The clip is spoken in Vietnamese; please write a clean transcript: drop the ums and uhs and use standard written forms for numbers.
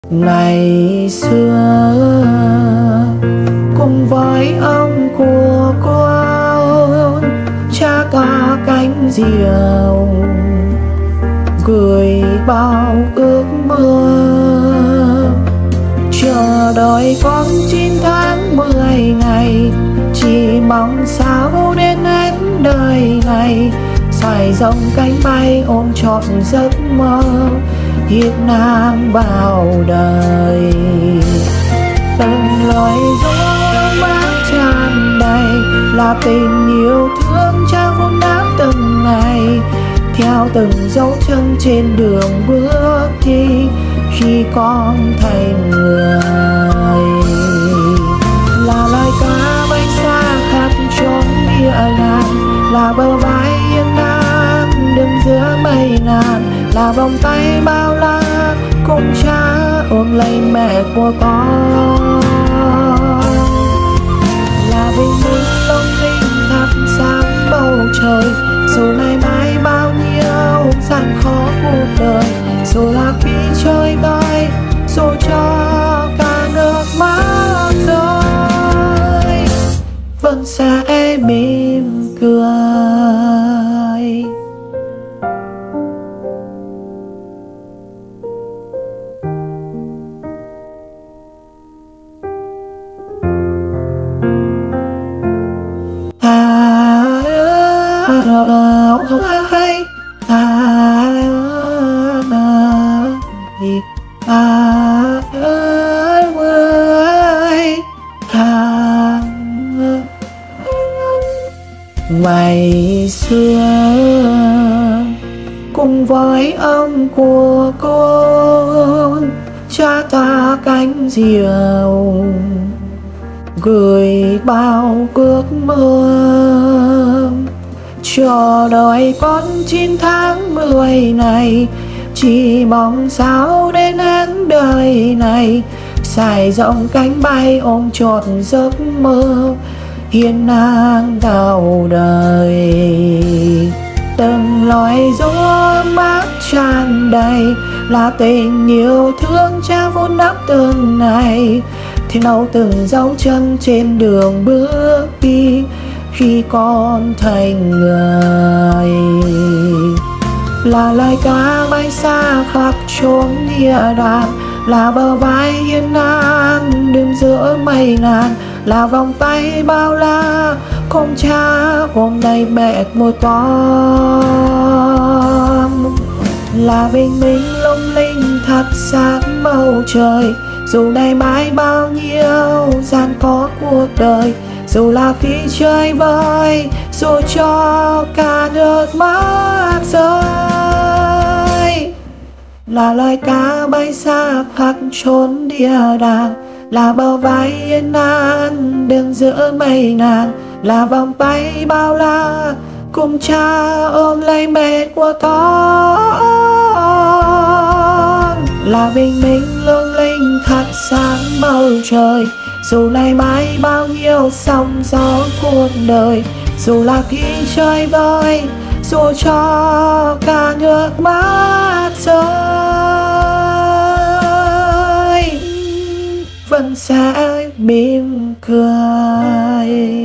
Ngày xưa cùng với ông của con cha ca cánh diều gửi bao ước mơ, chờ đợi con 9 tháng 10 ngày, chỉ mong sao đến hết đời này sải rộng cánh bay ôm trọn giấc mơ hiên ngang vào đời. Từng lời ru mắt tràn đầy là tình yêu thương trao vun đắp từng ngày, theo từng dấu chân trên đường bước đi khi con thành người. Là lời ca bay xa khắp chốn địa ngàn, là bờ vai yên an đứng giữa mây ngàn, là vòng tay bao la cùng cha ôm lấy mẹ của con. Là bình minh lung linh thắp sáng bầu trời, dù ngày mai bao nhiêu gian khó cuộc đời, dù là khi trời vơi, dù cho cả nước mắt rơi vẫn sẽ mỉm cười. Ngày xưa cùng với ông của con cha ta cánh diều gửi bao ước mơ, chờ đợi con 9 tháng 10 ngày, chỉ mong sao đến hết đời này sải rộng cánh bay ôm trọn giấc mơ hiên ngang vào đời. Từng lời ru mắt tràn đầy là tình yêu thương cha vun đắp từng ngày, theo từng dấu chân trên đường bước đi khi con thành người. Là lời ca bay xa khắp chốn địa đàng, là bờ vai hiên ngang đứng giữa mây ngàn, là vòng tay bao la cùng cha ôm lấy mẹ một con. Là bình minh lung linh thắp sáng bầu trời, dù ngày mai bao nhiêu gian khó cuộc đời, dù là khi trời vơi, dù cho cả nước mắt rơi. Là lời ca bay xa khắp chốn địa đàng, là bờ vai yên an đứng giữa mây ngàn, là vòng tay bao la cùng cha ôm lấy mẹ của con. Là bình minh lung linh thắp sáng bầu trời, dù ngày mai bao nhiêu sóng gió cuộc đời, dù là khi trời vơi, dù cho cả nước mắt rơi vẫn sẽ mỉm cười.